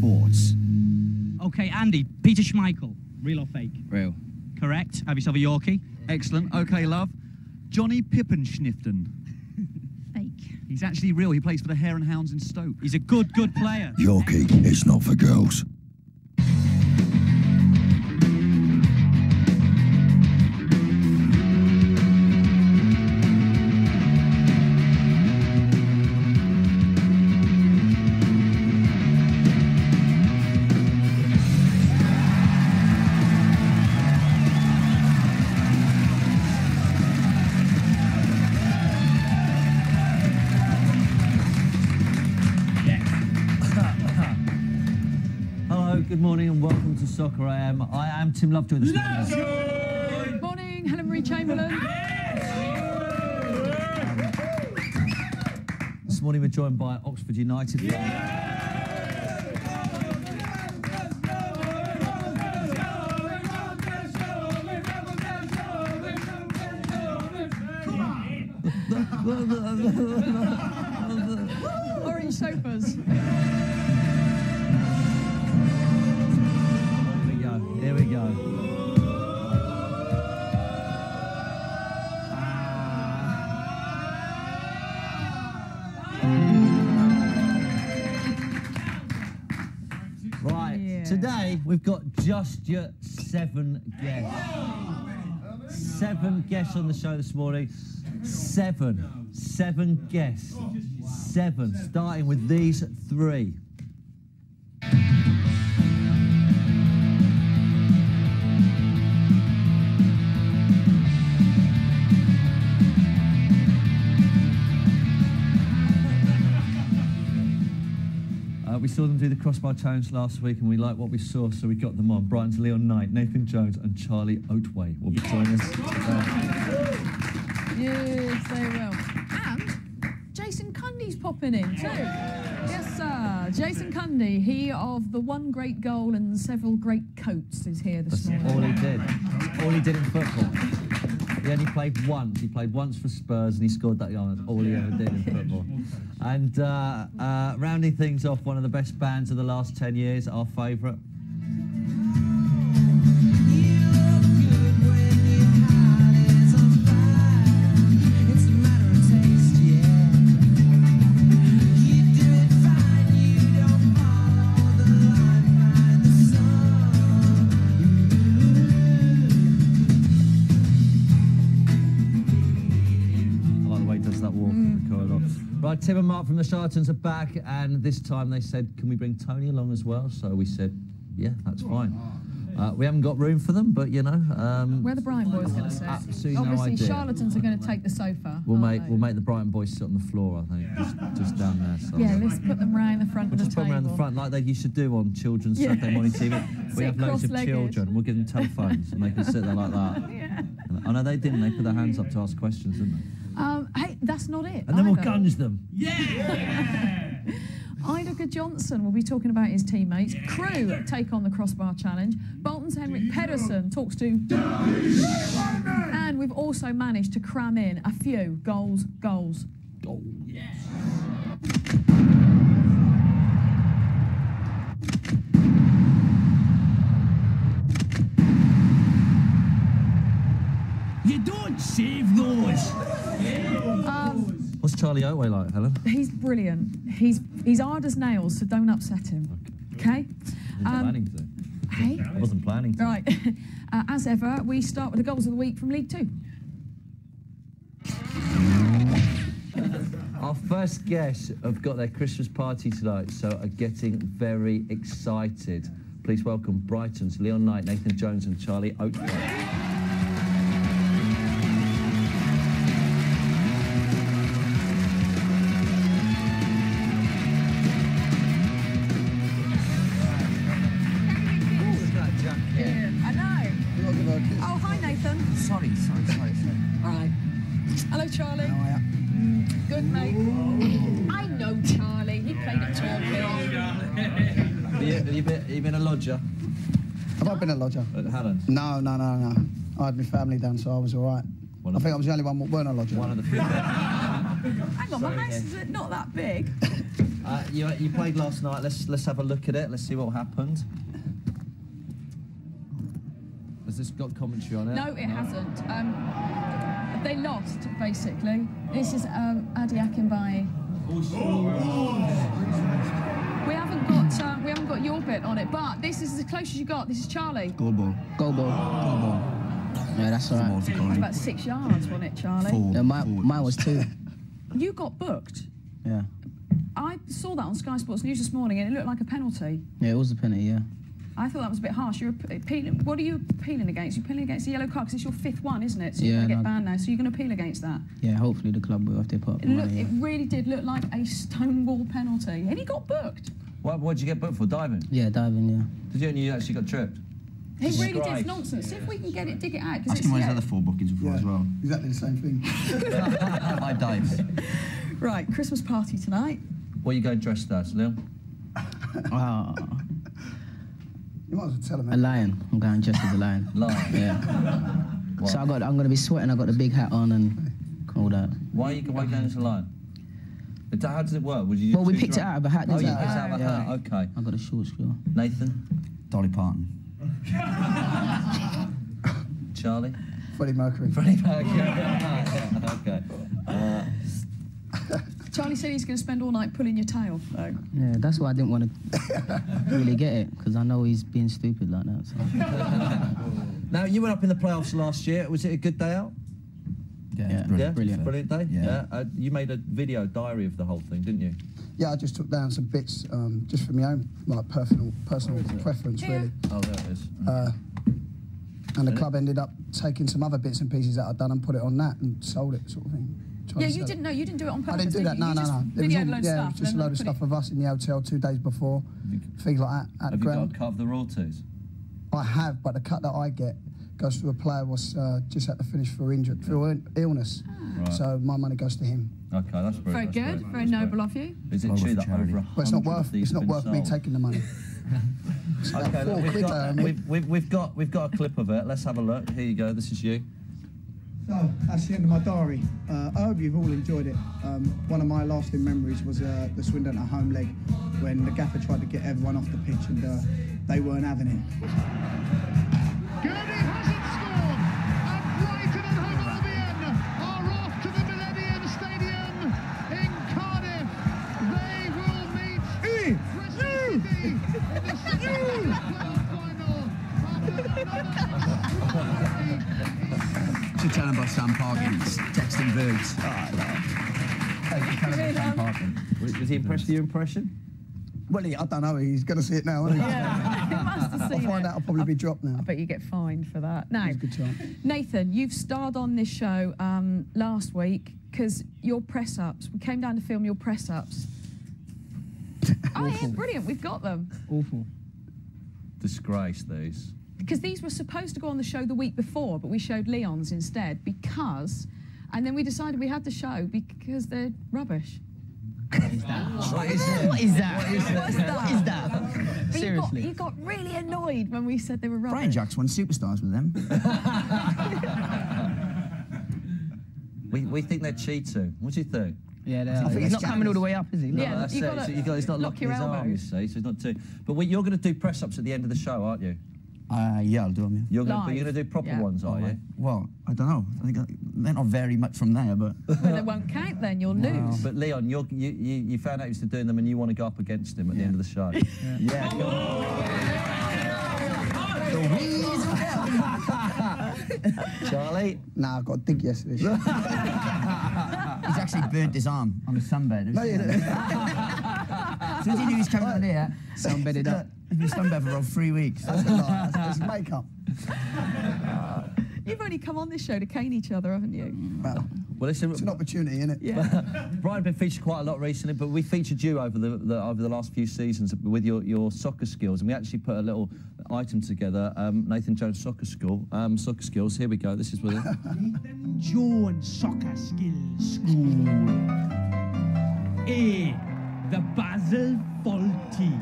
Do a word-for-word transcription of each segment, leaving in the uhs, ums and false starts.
sports. OK, Andy, Peter Schmeichel. Real or fake? Real. Correct. Have yourself a Yorkie. Excellent. OK, love. Johnny Pippenschniften. Fake. He's actually real. He plays for the Hare and Hounds in Stoke. He's a good, good player. Yorkie is not for girls. Good morning and welcome to Soccer I Am. I am Tim Lovejoy this morning. Lovejoy! Good morning, Helen Marie Chamberlain. This morning we're joined by Oxford United. Yeah! Orange sofas. Here we go. Right, yeah. Today we've got just your seven guests. Seven guests on the show this morning. Seven. Seven guests. Seven. Starting with these three. We saw them do the crossbar challenge last week and we liked what we saw, so we got them on. Brighton's Leon Knight, Nathan Jones and Charlie Oatway will be joining us today. Yes, they will. And Jason Cundy's popping in too. Yes, sir. Jason Cundy, he of the one great goal and several great coats, is here this That's morning. all he did. All he did in football. He only played once. He played once for Spurs and he scored that goal. That's all he ever did in football. And uh, uh, rounding things off, one of the best bands of the last ten years, our favourite. Right, Tim and Mark from the Charlatans are back, and this time they said, can we bring Tony along as well? So we said, yeah, that's fine. Uh, we haven't got room for them, but, you know... Um, Where are the Brighton boys going to sit? Absolutely Obviously, no idea. Charlatans are going to take the sofa. We'll make, they? we'll make the Brighton boys sit on the floor, I think, just, just down there. So. Yeah, let's put them round the front we'll of the just put them table. around the front, like they used to do on children's Yeah. Saturday morning T V. We have loads of children. We'll give them telephones, and they can sit there like that. Yeah. I know they didn't. They put their hands up to ask questions, didn't they? Um, hey, that's not it. And then either. we'll gunge them. Yeah! Idaker Johnson will be talking about his teammates. Crew take on the crossbar challenge. Bolton's Henrik Pedersen talks to... And we've also managed to cram in a few goals, goals. Goal. Yes. You don't save those! Um, What's Charlie Oatway like, Helen? He's brilliant. He's he's hard as nails, so don't upset him. Okay? I wasn't Um, planning to. Hey? I wasn't planning to. Right. Uh, as ever, we start with the goals of the week from League Two. Our first guests have got their Christmas party tonight, so are getting very excited. Please welcome Brighton's Leon Knight, Nathan Jones and Charlie Oatway. Oh, hi, Nathan. Sorry, sorry, sorry, sorry. All right. Hello, Charlie. How are you? Mm, good, mate. Oh. I know Charlie. He played at Torquay. Have you, have you, been, have you been a lodger? Have I been a lodger? At Helen? No, no, no, no. I had my family down, so I was all right. I think I was the only one that weren't a lodger. One of the few. Hang on, my house is not that big. Uh, you, you played last night. Let's let's have a look at it. Let's see what happened. Has this got commentary on it? No, it hasn't. Um, they lost, basically. This is um, Adi Akinbaye. We haven't got uh, we haven't got your bit on it, but this is as close as you got. This is Charlie. Goal ball. Goal ball. Goal ball. Yeah, that's all right. It was about six yards, wasn't it, Charlie? Four. Yeah, mine, mine was two. You got booked. Yeah. I saw that on Sky Sports News this morning, and it looked like a penalty. Yeah, it was a penalty, yeah. I thought that was a bit harsh. You're appealing. What are you appealing against? You're appealing against the yellow card because it's your fifth one, isn't it? So you're Yeah, going to get no. banned now. So you're going to appeal against that. Yeah, hopefully the club will if they put up It, looked, money. it Yeah. really did look like a stonewall penalty, and he got booked. What what did you get booked for? Diving? yeah, diving, yeah. Did you? And you actually got tripped? He really did. Christ. It's nonsense. See if we can get it, dig it out. 'cause Ask it's, him what his yeah. other four bookings were for Yeah, as well. exactly the same thing. I dives. Right, Christmas party tonight. What are you going dressed as, Lil? Ah, You might as well tell him. a lion. I'm going dressed as a lion. Lion? Yeah. What? So I got, I'm going to be sweating. I got the big hat on and all that. Why are you why are you going as a lion? But How does it work? Would you Well, we choose picked it your- out of a hat, Oh, didn't you we? picked it out of a Yeah. hat. Okay. I got a short skirt. Nathan, Dolly Parton. Charlie, Freddie Mercury. Freddie Mercury. Yeah, okay. Uh, Charlie said he's going to spend all night pulling your tail. So. Yeah, that's why I didn't want to really get it, because I know he's being stupid like that. So. now you went up in the playoffs last year. Was it a good day out? Yeah, Yeah. it's brilliant. Yeah, Brilliant. brilliant day. Yeah. Uh, you made a video diary of the whole thing, didn't you? Yeah, I just took down some bits um, just for my own like personal personal preference, really. Oh, there it is. Uh, and the club ended up taking some other bits and pieces that I'd done and put it on that and sold it, sort of thing. Tried Yeah, to you sell it. didn't know. You didn't do it on purpose. I didn't do did that. you? No, you no, just no. videoed all, loads yeah, of it was stuff. just a and load of put stuff it- of us in the hotel two days before, things like that at Have the you got ground. a cut of the royalties? I have, but the cut that I get goes to a player was uh, just had to finish for injury, for ill- illness. Right. So my money goes to him. Okay, that's very, Very that's good. Very, Very that's noble great. of you. Is it Well true worth that charity. over a But it's not hundred worth of these it's not have worth been me sold? taking the money. It's about Okay, four look, we've quid got, there, mate. we've, we've, we've got we've got a clip of it. Let's have a look. Here you go. This is you. So, that's the end of my diary. Uh, I hope you've all enjoyed it. Um, one of my lasting memories was uh, the Swindon at home leg when the gaffer tried to get everyone off the pitch and uh, they weren't having it. Cundy hasn't scored, and Brighton and Hove Albion are off to the Millennium Stadium in Cardiff. They will meet Bristol City in the second playoff final after another. Should tell him about Sam Parkins, texting birds. Oh, I love it. Tell him about Sam Parkins. Was, was he impressed with your impression? Well, he, I don't know. He's going to see it now, isn't he? Yeah, he must have I'll seen find it. out. I'll probably be dropped now. I bet you get fined for that. Now, It's a good chance. Nathan, you've starred on this show um, last week because your press-ups, we came down to film your press-ups. Oh, yeah, brilliant, we've got them. Awful. Disgrace, these. Because these were supposed to go on the show the week before, but we showed Leon's instead because, and then we decided we had to show because they're rubbish. What is that? What is it? What is that? What's that? What is that? But Seriously. You got, you got really annoyed when we said they were rubbish. Brian Jack's won Superstars with them. We, we think they're cheating. What do you think? Yeah, they are. think He's it's not coming all the way up, is he? No, Yeah, that's you it. gotta So you got, he's not lock locking your his arm, you elbows. see, so he's not too... But we, you're going to do press-ups at the end of the show, aren't you? Uh, yeah, I'll do them, yeah. You're going Live. to do proper Yeah. ones, are you? Well, I don't know. I think I, they're not very much from there, but... Well, they won't count then, you'll lose. But Leon, you're, you, you you found out he was doing them and you want to go up against him at the end of the show. Yeah, yeah go on. Charlie? Nah, I got a dig yesterday. He's actually burnt his arm on the sunbed. No, you didn't. As soon as he knew he was coming on here, Sunbedded up. he's been sunbed for about three weeks. That's a lie. That's that's makeup. You've only come on this show to cane each other, haven't you? Well, Well, listen, it's an opportunity, isn't it? Yeah. Brian's been featured quite a lot recently, but we featured you over the, the over the last few seasons with your, your soccer skills, and we actually put a little item together, um, Nathan Jones Soccer School, um, soccer skills. Here we go. This is with it. Nathan Jones Soccer Skills School. A. The Basel Faulty.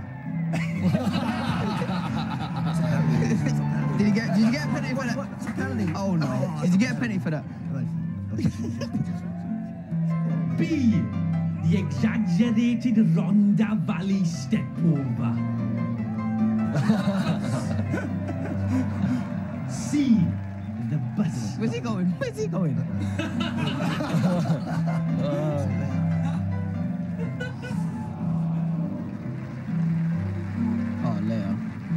Did you get? Did you get a penalty for that? Oh no! Did you get a penalty for that? B. the exaggerated Rhondda Valley stepover. C, the bus. Where's he going? Where's he going? Oh, Leo.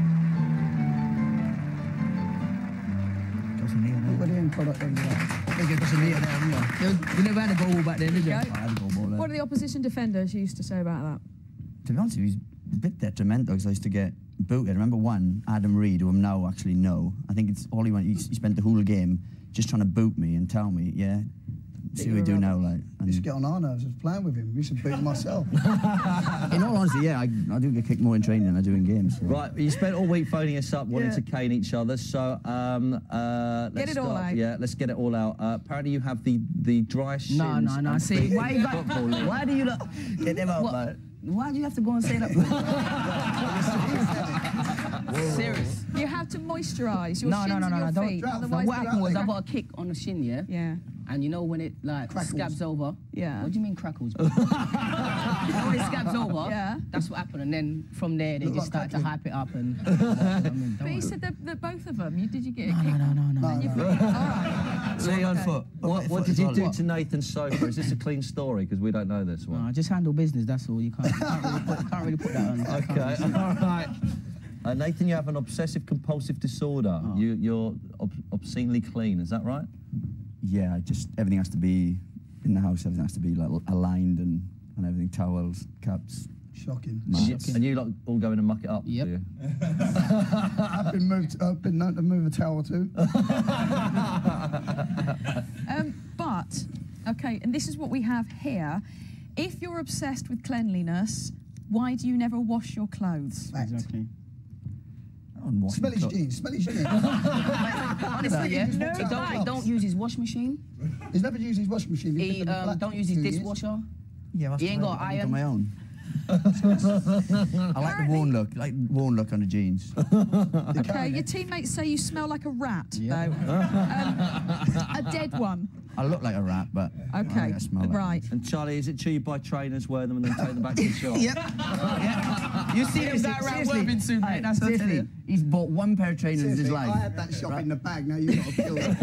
What are the end product of that? You never had a goal back then, did you? I had a goal ball there. What do the opposition defenders used to say about that? To be honest with you, he's a bit detrimental because I used to get booted. I remember one, Adam Reed, who I'm now actually know. I think it's all he went. He, he spent the whole game just trying to boot me and tell me, yeah, see what we do now, like. I used to get on our nerves. I was playing with him. I used to beat him myself. In all honesty, yeah, I, I do get kicked more in training than I do in games. So. Right, you spent all week phoning us up, wanting Yeah. to cane each other. So um, uh, let's Get it all start. out. Yeah, let's get it all out. Uh, apparently, you have the the driest shins. No, no, no. and See, feet why in you got? football league. Why do you look? Get them out, What? mate. Why do you have to go and say that? Serious. You have to moisturise your No, shins no, no, and no, your no. Don't. feet. So Otherwise, what they happened was I crack- got a kick on the shin, yeah. Yeah. And you know when it like Crackles. scabs over? Yeah. What do you mean crackles? You know when it scabs over? Yeah. That's what happened, and then from there they Look just like started to hype it up and. I mean, But don't you worry. said that, that both of them. You did you get a No, kick? no, no, no, no. And you no. feet? All right. Leon Okay. foot. What, what did you do to Nathan's sofa? Is this a clean story? Because we don't know this No, one. I just handle business. That's all. You can't. You can't, really, put, can't really put that on. Okay, all right. Uh, Nathan, you have an obsessive-compulsive disorder. Oh. You, you're ob obscenely clean. Is that right? Yeah, just everything has to be in the house. Everything has to be like aligned and, and everything. Towels, caps. Shocking. And you, and you lot all go in and muck it up. Yep. Do you? I've been moved. I've been known to move a towel too. Um, but, okay, and this is what we have here. If you're obsessed with cleanliness, why do you never wash your clothes? Fact. Exactly. Smell his jeans. Smell his jeans. Honestly, yeah. No He don't, he thanks. don't use his wash machine. He's never used his washing machine. He's He been in the um, flat don't for use his two years. dishwasher. Yeah, that's He ain't the way got I do it iron. on my own. I like the worn look. I like worn look on the jeans. Okay, your teammates say you smell like a rat, Yeah. though. Um, a dead one. I look like a rat, but I Okay, think I smell like right. And Charlie, is it true you buy trainers, wear them, and then take them back to the shop? Yep. You see him guy around Worthing soon, mate. That's what I'm telling you. He's bought one pair of trainers in his Seriously, life. I had that shop in the bag. Now you've got to kill it.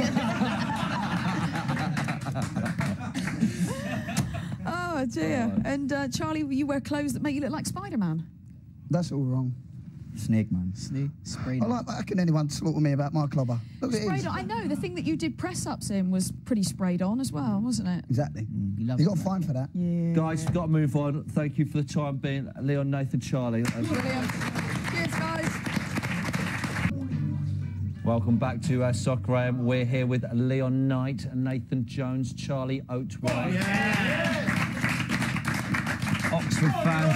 Oh, dear. And, uh, Charlie, you wear clothes that make you look like Spider-Man. That's all wrong. Snake man. Snake sprayed. I like. How can anyone slaughter me about my clobber? Look at Sprayed him. on. I know, the thing that you did press-ups in was pretty sprayed on as well, wasn't it? Exactly. You love You got it. a fine for that. Yeah. Guys, we've got to move on. Thank you for the time being. Leon, Nathan, Charlie. Brilliant. Cheers, guys. Welcome back to uh, Soccer A M. We're here with Leon Knight, Nathan Jones, Charlie Oatway. Oxford fans.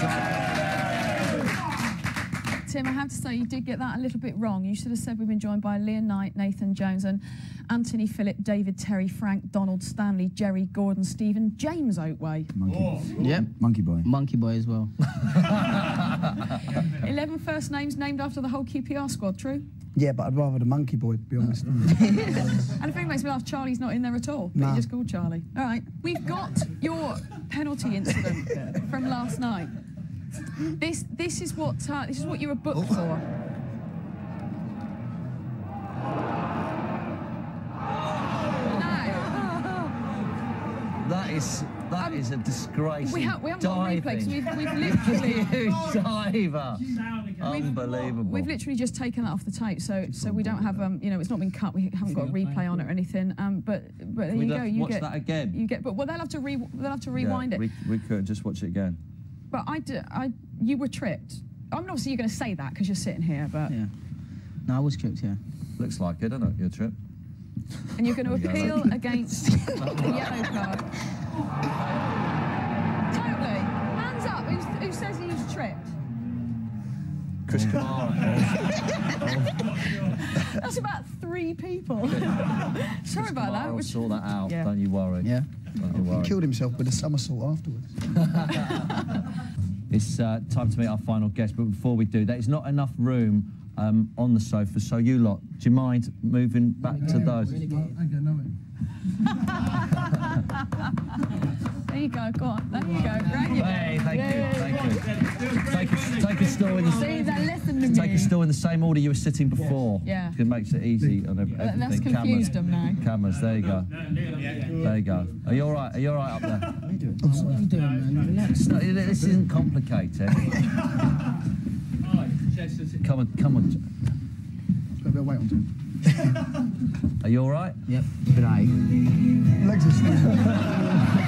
Tim, I have to say, you did get that a little bit wrong. You should have said we've been joined by Leon Knight, Nathan Jones, and Anthony Phillip, David Terry, Frank, Donald Stanley, Jerry Gordon, Stephen, James Oatway. Monkey. Yep. Monkey boy. Monkey boy as well. eleven first names named after the whole Q P R squad, true? Yeah, but I'd rather the monkey boy, to be honest. And the thing that makes me laugh, Charlie's not in there at all, but No. you just called Charlie. All right, we've got your penalty incident from last night. This this is what uh, this is what you were booked for. That is that is a disgrace. We, ha we haven't got a replay because we've, we've literally diver. Unbelievable. We've literally just taken that off the tape, so so we don't have um you know it's not been cut. We haven't got a replay on it or anything. Um, but but there We'd you have go. to You watch get that again. You get, but well they'll have to re they'll have to rewind yeah, it. We, we could just watch it again. But I, d I you were tripped. I mean, obviously you're going to say that because you're sitting here, but Yeah. No, I was tripped, yeah. Looks like it, doesn't it? Your trip. and you're going to There you go. appeal against the yellow card. Totally. Hands up. Who, who says he was tripped? Chris Kamara. That's about three people. Sorry about that. We'll sort that out. Yeah. Don't you worry. Yeah. Don't you He worry. killed himself with a somersault afterwards. It's uh, time to meet our final guest, but before we do, there is not enough room um, on the sofa, so you lot, do you mind moving back to those? I don't know it. There you go, go on. There you go. Grab your Hey, thank yeah, you, yeah, thank yeah. you. Take a, take a stool in the See, they listen to me. take a stool in the same order you were sitting before. Yeah. It makes it easy on every, everything. That's confused them now. Cameras, there you go. There you go. Are you all right? Are you all right up there? What are you doing? What are you doing, man? Relax. No, this isn't complicated. Come on, come on. Got a bit of weight on top. Are you all right? Yep. Right. Legs are sleeping.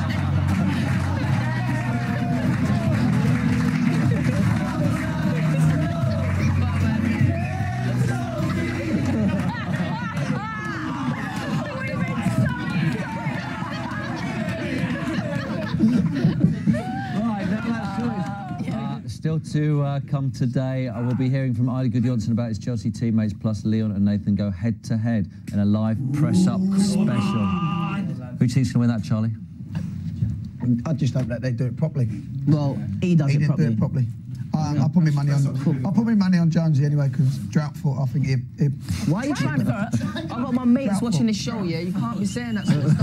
Still to uh, come today, I will be hearing from Ida Gudjonsson about his Chelsea teammates, plus Leon and Nathan go head-to-head in a live press-up special. Who do you think's going to win that, Charlie? I just hope that they do it properly. Well, he does he it didn't properly. do it properly. I, I put my money on. I put my money on Jonesy anyway because drought foot. I think he. he Why are you trying to? I've got my mates watching this show. Yeah, you can't be saying that sort of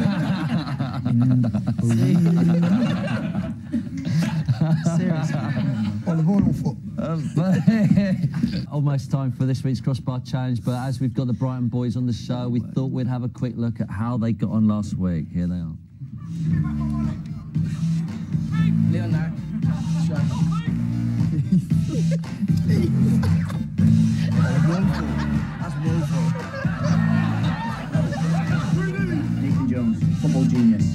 stuff. Seriously. On the ball foot. Um, almost time for this week's crossbar challenge, but as we've got the Brighton boys on the show, we thought we'd have a quick look at how they got on last week. Here they are. Leon, now. That's woeful. Nathan Jones, football genius.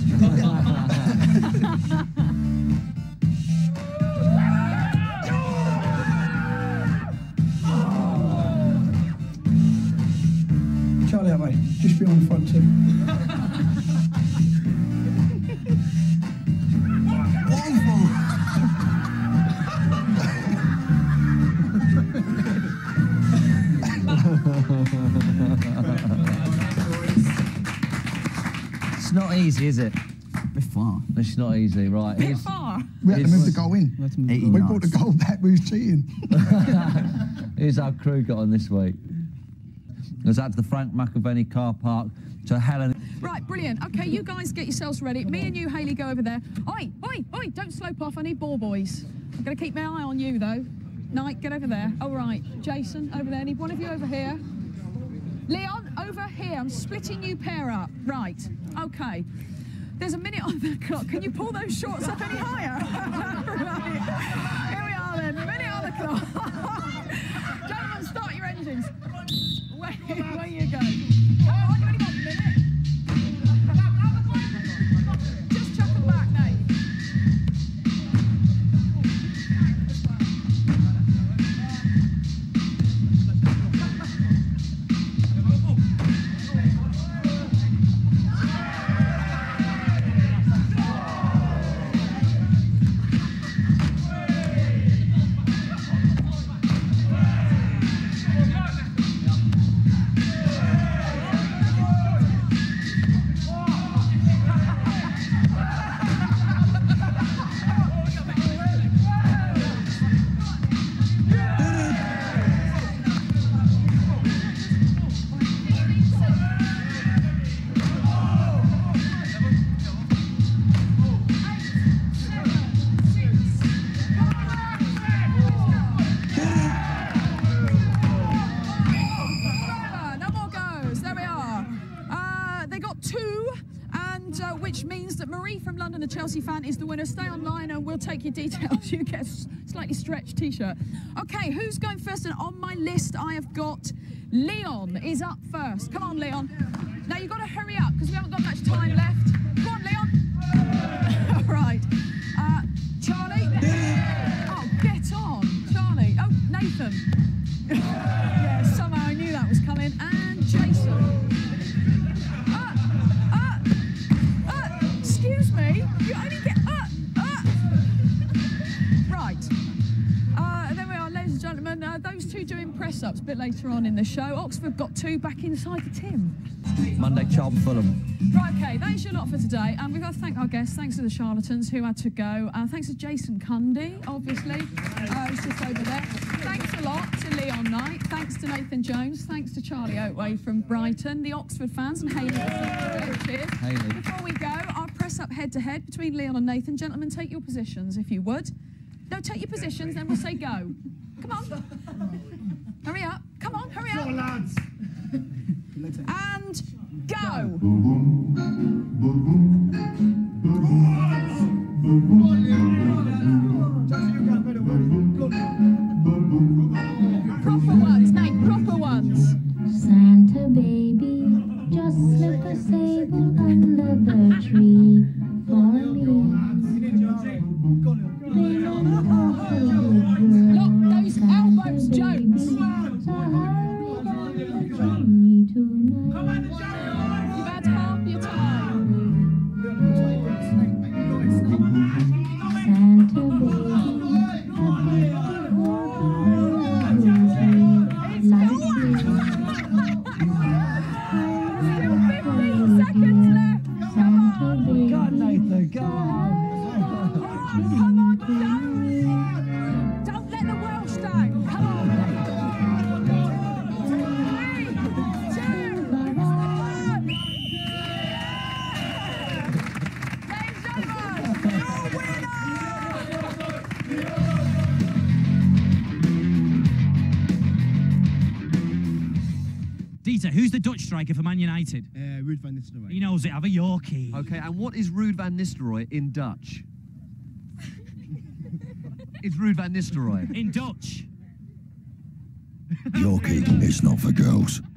Charlie, that way. Just be on the front too. It's not easy, is it? A bit far. It's not easy, right? Bit far. We had to move the goal in. eighteen We yards. brought the goal back. We was cheating. Here's how crew got on this week. It was at the Frank McAvenny car park to Helen. Right, brilliant. Okay, you guys get yourselves ready. Me and you, Hayley, go over there. Oi, oi, oi, don't slope off. I need ball boys. I'm going to keep my eye on you, though. Knight, get over there. All right. Jason, over there. Need one of you over here. Leon, over here. I'm splitting you pair up. Right. Okay. There's a minute on the clock. Can you pull those shorts up any higher? Right. Here we are, then. Minute on the clock. Gentlemen, start your engines. Away, away you go. Come on, you only got a minute. Just chuck them back, Nate. Chelsea fan is the winner. Stay online and we'll take your details. You get a slightly stretched t-shirt. Okay, who's going first? And on my list, I have got Leon is up first. Come on, Leon. Now, you've got to hurry up because we haven't got much time left. Come on, Leon. All right. Uh, Charlie. Oh, get on. Charlie. Oh, Nathan. Yeah, somehow I knew that was coming. And Jason. Excuse me, you only get uh, uh. Right. Uh, there we are, ladies and gentlemen. Uh, those two doing press press-ups a bit later on in the show. Oxford got two back inside the Tim. Monday, Charlton, Fulham. Right, OK, that's your lot for today. And we've got to thank our guests. Thanks to the Charlatans who had to go. Uh, thanks to Jason Cundy, obviously. Uh, he's just over there. Thanks a lot to Leon Knight. Thanks to Nathan Jones. Thanks to Charlie Oatway from Brighton, the Oxford fans, and Haley. Cheers. Haley. Before we go, our press-up head-to-head between Leon and Nathan. Gentlemen, take your positions, if you would. No, take your positions, then we'll say go. Come on. Hurry up. Come on, hurry up. And go. Proper ones, Nate, proper ones. Santa baby, just slip a sable under the tree for me. Look, those elbows, Jones. You've had half your time. Santa baby, fifteen seconds left. Go on, Nathan, go on. Come on, Jones. Don't let the Welsh down. Come on. Three, two, one. Ladies and gentlemen, your winner! Dieter, who's the Dutch striker for Man United? Uh, Ruud van Nistelrooy. He knows it. Have a Yorkie. Okay, and what is Ruud van Nistelrooy in Dutch? It's Ruud van Nistelrooy. In Dutch. Yorkie is not for girls.